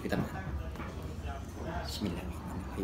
kita makan. Bismillahirrahmanirrahim.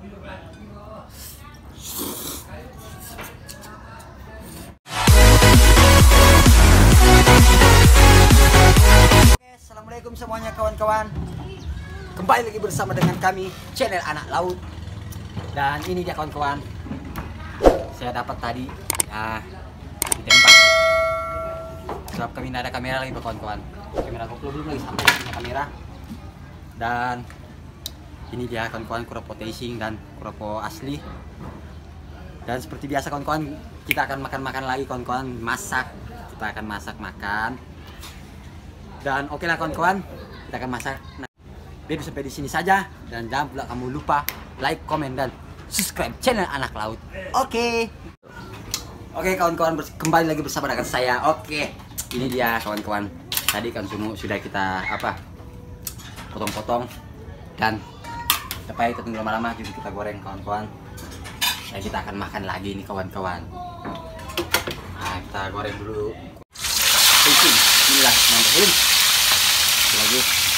Assalamualaikum semuanya kawan-kawan. Kembali lagi bersama dengan kami channel Anak Laut. Dan ini dia kawan-kawan, saya dapat tadi di tempat. Sebab kami tidak ada kamera lagi kawan-kawan. Kamera GoPro belum lagi sampai punya kamera. Dan ini dia kawan-kawan, kurapo tasting dan kurapo asli. Dan seperti biasa kawan-kawan, kita akan makan-makan lagi kawan-kawan, masak. Kita akan masak makan. Dan oke lah kawan-kawan, kita akan masak. Nah, video sampai di sini saja, dan jangan pula kamu lupa like, komen, dan subscribe channel Anak Laut. Oke kawan-kawan, kembali lagi bersama dengan saya. Oke, ini dia kawan-kawan. Tadi kan sudah kita potong-potong, dan supaya kita tunggu lama-lama, jadi kita goreng kawan-kawan. Dan kita akan makan lagi nih kawan-kawan. Nah, kita goreng dulu. Bismillahirrahmanirrahim. Lagi.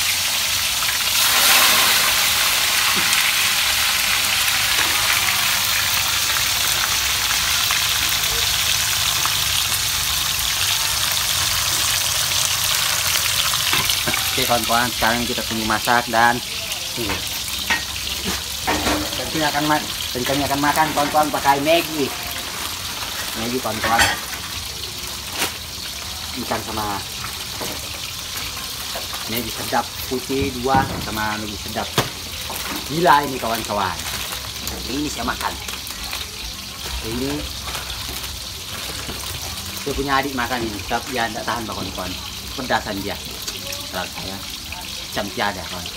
Oke kawan-kawan, sekarang kita tunggu masak dan kami akan makan kawan-kawan pakai Maggi kawan-kawan, ikan sama Maggi sedap putih 2 sama Maggi sedap. Gila ini kawan-kawan, ini saya makan. Ini saya punya adik makan ini, tapi dia tidak tahan kawan-kawan, pedasan dia. Saya jam tiada kawan.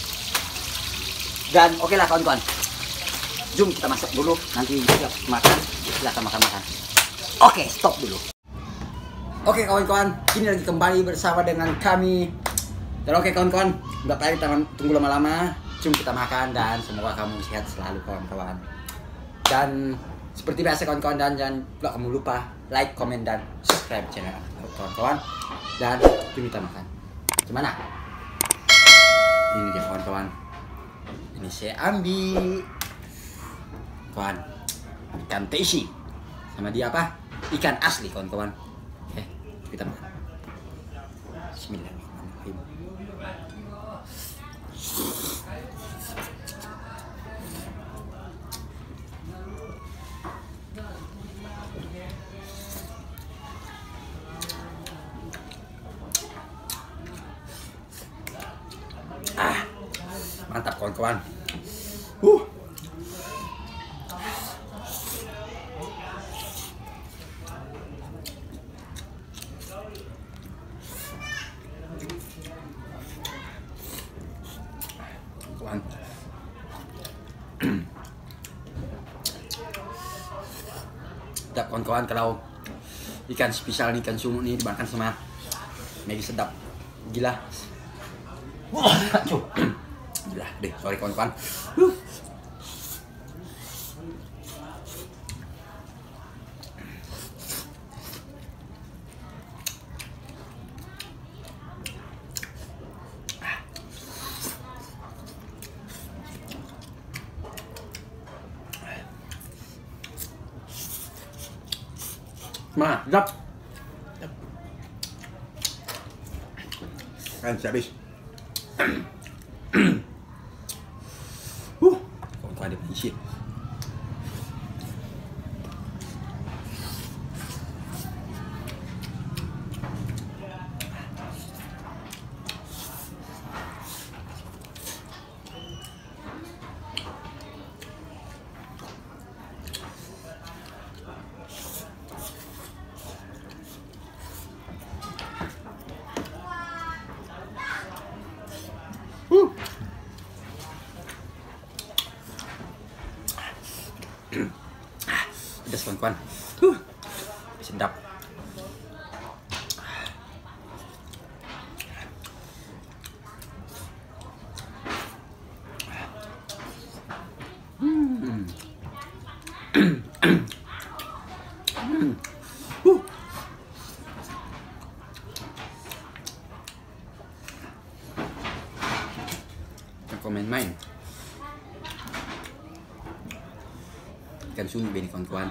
Dan oke lah kawan-kawan, jom kita masak dulu, nanti siap makan, silahkan makan-makan. Oke, stop dulu. Oke kawan-kawan, kini lagi kembali bersama dengan kami. Dan oke kawan-kawan, nggak perlu kita tunggu lama-lama, jom kita makan, dan semoga kamu sehat selalu kawan-kawan. Dan seperti biasa kawan-kawan, dan jangan pula kamu lupa like, komen, dan subscribe channel kawan-kawan. Dan jom kita makan. Gimana? Ini dia kawan-kawan. Ini saya ambil kawan, ikan teishi. Sama dia apa? Ikan asli kawan-kawan. Oke, kita makan. Bismillahirrahmanirrahim. Mantap kawan-kawan. Sedap kawan-kawan, kalau ikan spesial ikan sumur ini dimakan sama Maggi sedap. Gila. Gila deh, sorry kawan-kawan. Mana? Sedap. Kan habis. Kawan-kawan, dia isi. Pedas kawan-kawan. Sedap. komen main. Ikan sumbi ini kawan-kawan.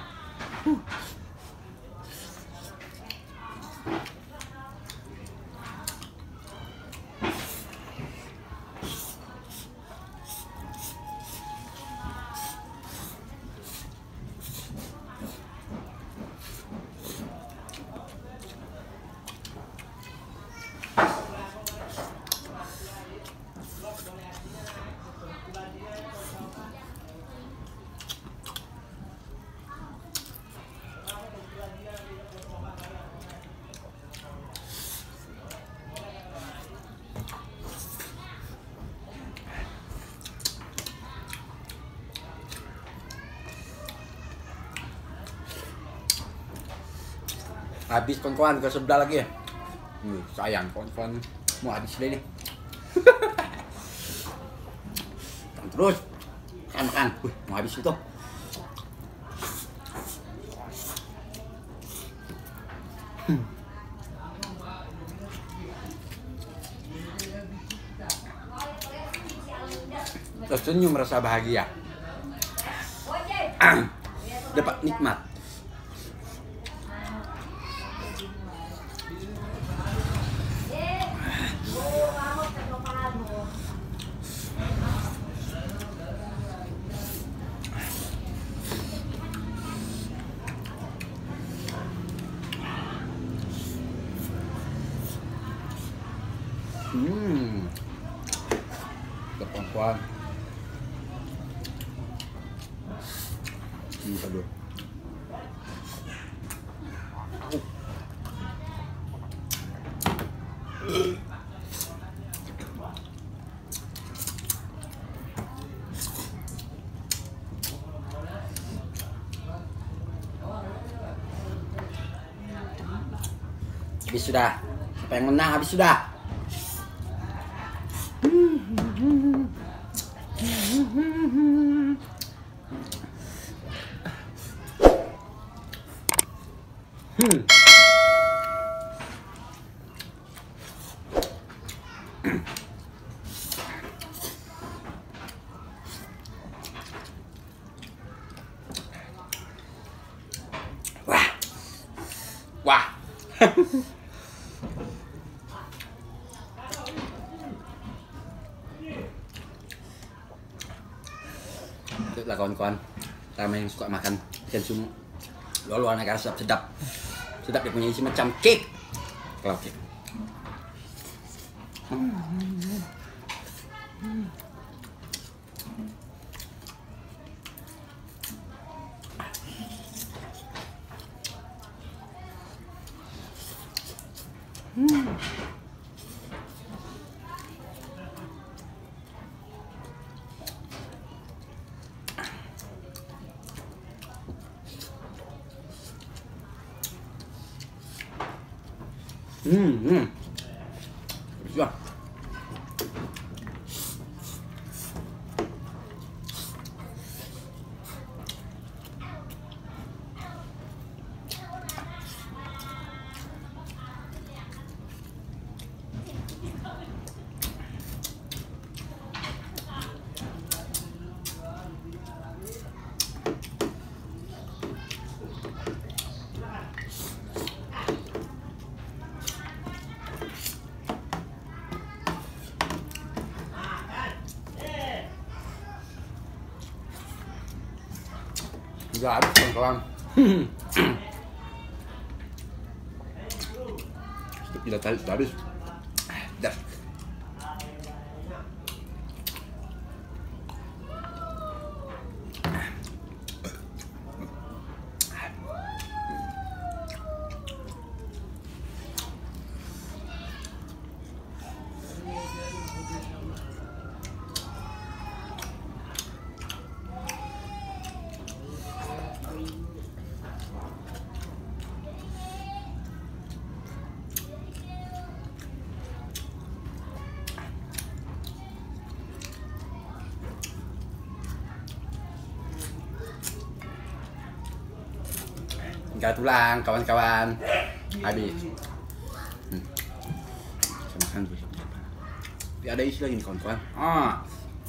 Habis kawan-kawan, ke sebelah lagi ya. Sayang kawan-kawan, mau habis deh nih. Terus makan. Mau habis itu. Tersenyum merasa bahagia. Dapat nikmat. Kawan-kawan. Aduh. Habis sudah. Siapa yang menang habis sudah. Wah. Itulah kawan-kawan, sama yang suka makan ikan sumu. Luar negara sedap. Sedap, dia punya isi macam cake. Kalau cake. Sudah. Udah habis kawan-kawan. Tidak tahu sudah habis. Dah. Tinggal tulang kawan-kawan. Habis. Sama kan. Tapi ada isi lagi nih kawan-kawan.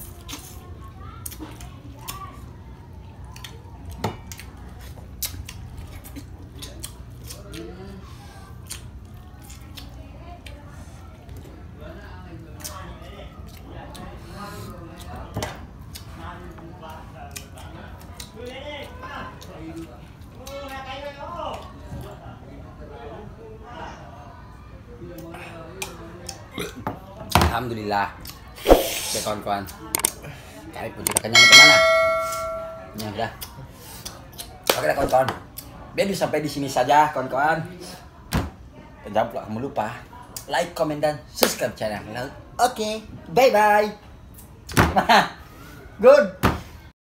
Alhamdulillah. Oke kawan-kawan, kami pun sudah kenyang kemana? Kenyang dah. Oke dah kawan-kawan, jadi sampai di sini saja kawan-kawan. Jangan pula kamu lupa like, comment, dan subscribe channel Laut. Oke, bye bye. Good.